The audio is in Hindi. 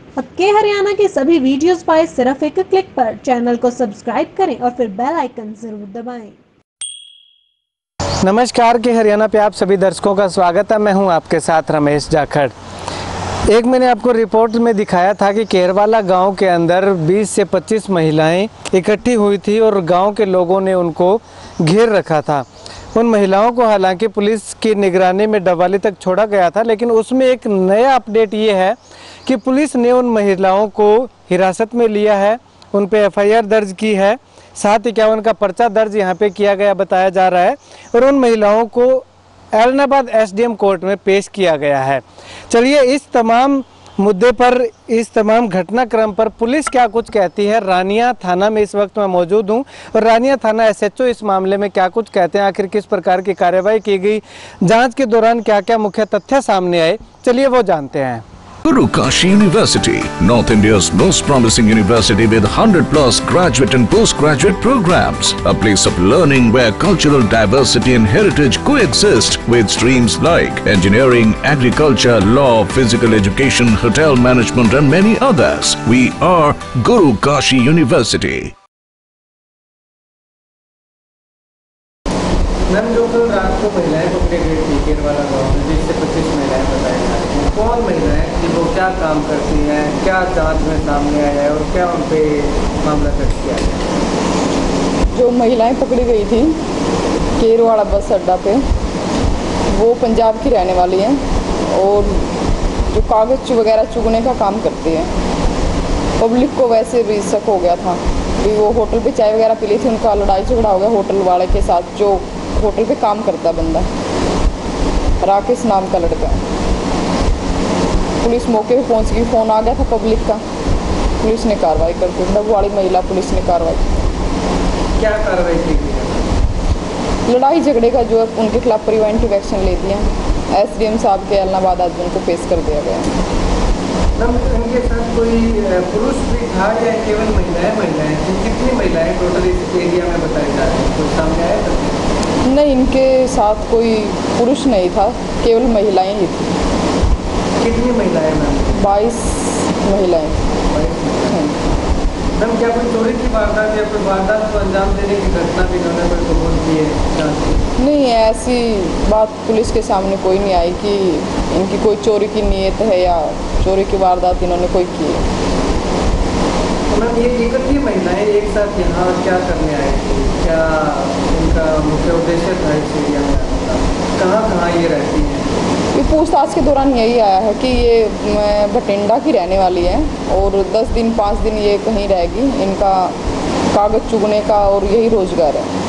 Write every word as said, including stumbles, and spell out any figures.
अब के हरियाणा के सभी वीडियोस पाए सिर्फ एक क्लिक पर। चैनल को सब्सक्राइब करें और फिर बेल आइकन जरूर दबाएं। नमस्कार, के हरियाणा पे आप सभी दर्शकों का स्वागत है। मैं हूं आपके साथ रमेश जाखड़। एक मैंने आपको रिपोर्ट में दिखाया था कि केरवाला गांव के अंदर बीस से पच्चीस महिलाएं इकट्ठी हुई थी और गांव के लोगों ने उनको घेर रखा था। उन महिलाओं को हालांकि पुलिस की निगरानी में डबवाली तक छोड़ा गया था, लेकिन उसमें एक नया अपडेट ये है कि पुलिस ने उन महिलाओं को हिरासत में लिया है, उन पे एफ आई आर दर्ज की है, सात इक्यावन का पर्चा दर्ज यहाँ पे किया गया बताया जा रहा है और उन महिलाओं को Ellenabad S D M court में पेश किया गया है। चलिए इस तमाम मुद्दे पर, इस तमाम घटनाक्रम पर पुलिस क्या कुछ कहती है। रानिया थाना में इस वक्त मैं मौजूद हूं और रानिया थाना एस एच ओ इस मामले में क्या कुछ कहते हैं, आखिर किस प्रकार की कार्रवाई की गई, जांच के दौरान क्या क्या मुख्य तथ्य सामने आए, चलिए वो जानते हैं। Guru Kashi University, North India's most promising university with one hundred plus graduate and postgraduate programs. A place of learning where cultural diversity and heritage coexist with streams like engineering, agriculture, law, physical education, hotel management and many others. We are Guru Kashi University. Ma'am, जो कल रात को महिलाएं पकड़ी गई थी केरवाला गाँव में, बीस से पच्चीस महिलाएं बताई जा रही हैं, कौन महिलाएं थी, वो क्या काम करती हैं, क्या जांच में सामने आया है और क्या उन पे मामला दर्ज किया गया? जो महिलाएं पकड़ी गई थी केरवाला बस अड्डा पे, वो पंजाब की रहने वाली हैं और जो कागज़ वगैरह चुगने का काम करती हैं। पब्लिक को वैसे भी शक हो गया था कि वो होटल पे चाय वगैरह पी ली थी, उनका लड़ाई झगड़ा हो गया होटल वाले के साथ, जो होटल पे काम करता बंदा, राकेश नाम का लड़का। पुलिस मौके पे पहुंच गई, फ़ोन आ गया था पब्लिक का, पुलिस ने कार्रवाई कर दी। डब वाली महिला पुलिस ने कार्रवाई की। क्या कार्रवाई की गई? लड़ाई झगड़े का जो उनके खिलाफ प्रिवेंटिव एक्शन ले दिया। एस डी एम साहब के एलनाबाद आज उनको पेश कर दिया गया। मैम, इनके साथ कोई पुरुष भी था या केवल महिलाएं महिलाएं थी? कितनी महिलाएं टोटल इस एरिया में बताई जा रही हैं, कुछ सामने आया था? नहीं, इनके साथ कोई पुरुष नहीं था, केवल महिलाएं ही थी। कितनी महिलाएं मैम? बाईस महिलाएं। मैम, क्या कोई चोरी की वारदात या कोई वारदात को अंजाम देने की घटना भी इन्होंने कोई कबूल की है? नहीं, ऐसी बात पुलिस के सामने कोई नहीं आई कि इनकी कोई चोरी की नीयत है या चोरी की वारदात इन्होंने कोई की है। तो मैम, ये इकट्ठी महिलाएं एक साथ यहाँ क्या करने आई थी? क्या इनका मुख्य उद्देश्य था इस एरिया में? कहाँ कहाँ ये रहती हैं? ये पूछताछ के दौरान यही आया है कि ये भटिंडा की रहने वाली है और दस दिन पाँच दिन ये कहीं रहेगी। इनका कागज़ चुगने का और यही रोजगार है।